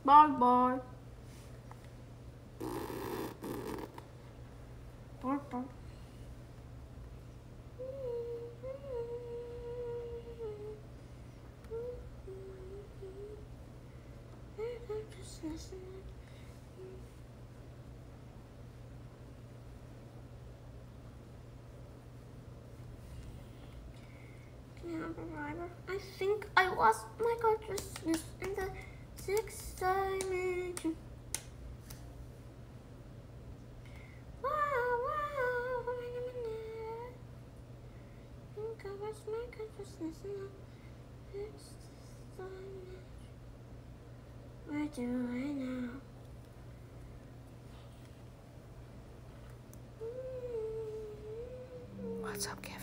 Bye bye. Bye bye. Just listen. Can you have a driver? I think I lost my consciousness in the sixth dimension. Wow, wait a minute. I think I lost my consciousness in the sixth dimension. Where do I now? What's up, Kevin?